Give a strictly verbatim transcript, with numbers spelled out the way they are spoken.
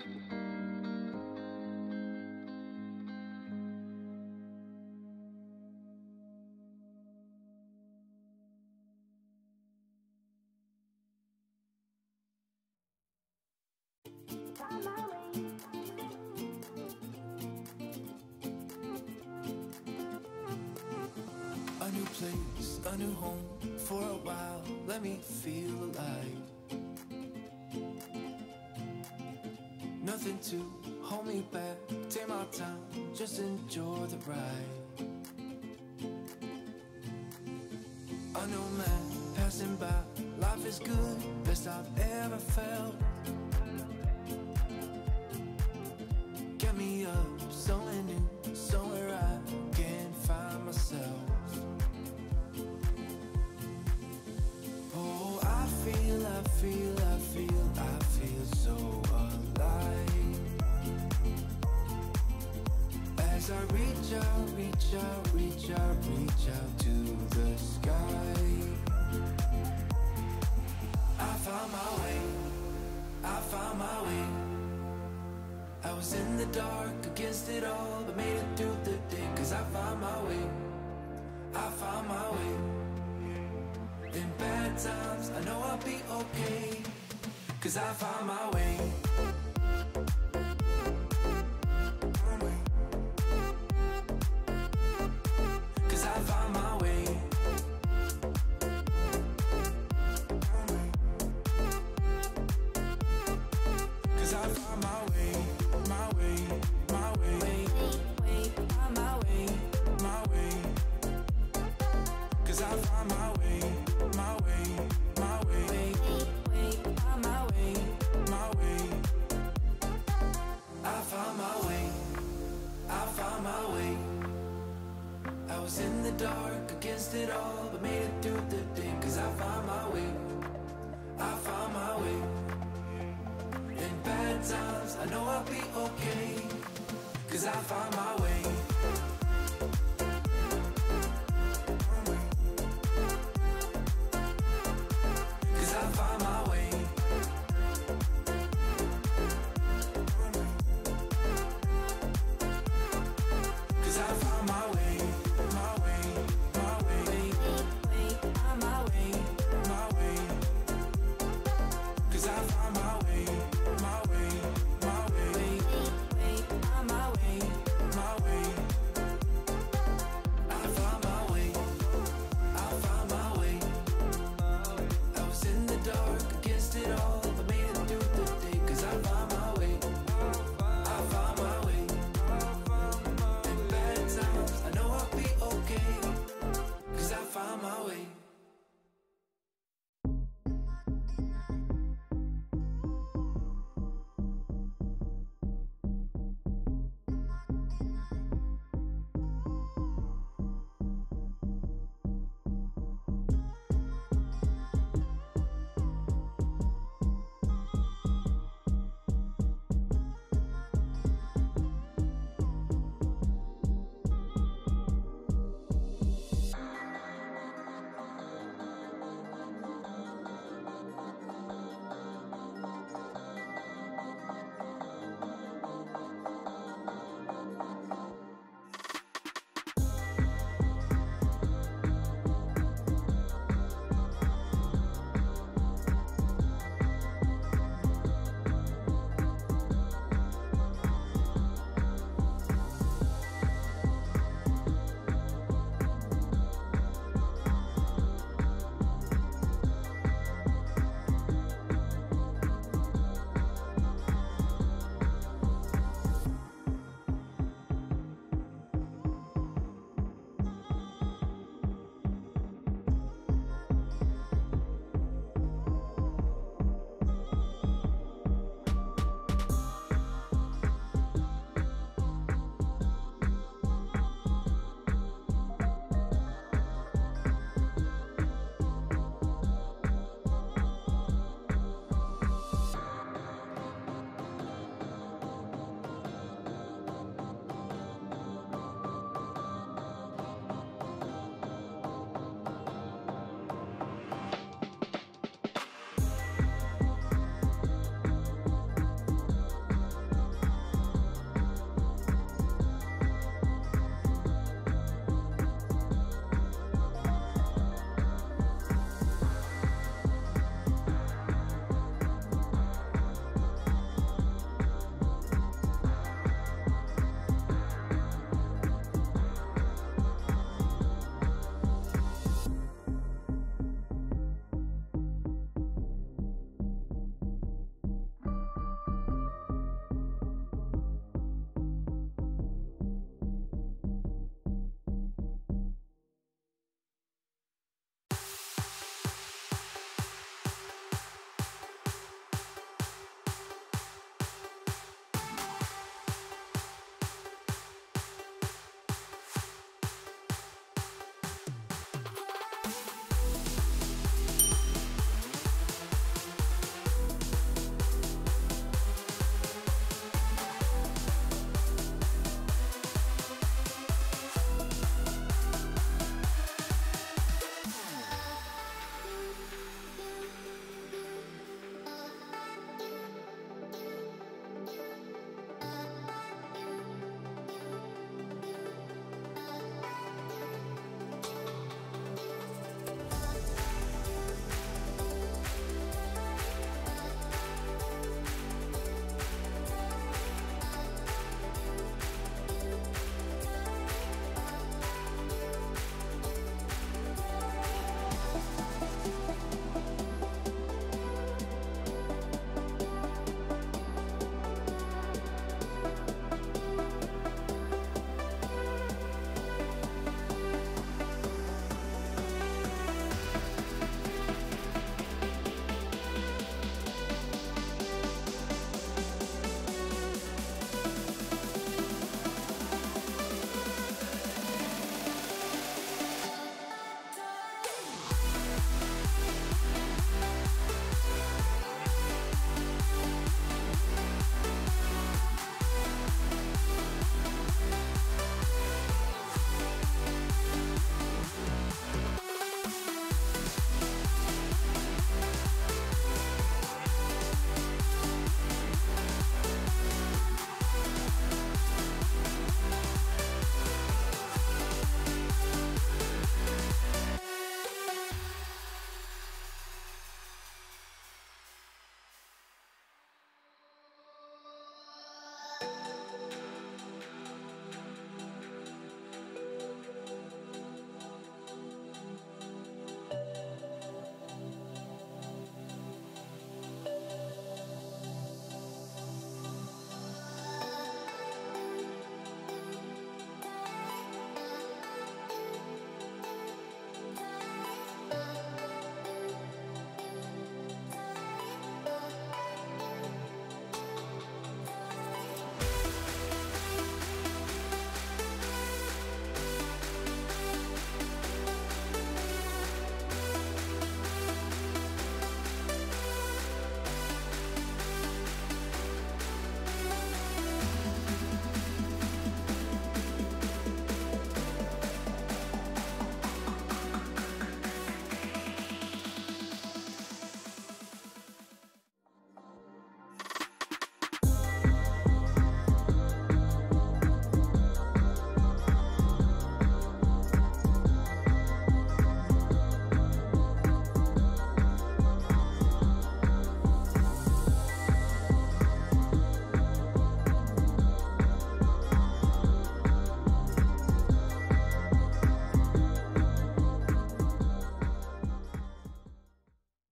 A new place, a new home, for a while, let me feel alive. Nothing to hold me back, take my time, just enjoy the ride. I know man, passing by, life is good, best I've ever felt. Get me up, somewhere new, somewhere I can find myself. Oh, I feel, I feel, I feel, I feel so alive. As I reach out, reach out, reach out, reach out to the sky. I found my way, I found my way. I was in the dark, against it all, but made it through the day. Cause I found my way, I found my way. In bad times, I know I'll be okay. Cause I found my way. Cause I found my way. Cause I found my way. My way, my way, way, my way, my way. Cause I found my way, my way, my way, way, my way, my way. I found my way, I found my way. I was in the dark, against it all, but made it through the day. Cause I found my way, I found my way. In bad times, I know I'll be okay. Cause I found my way.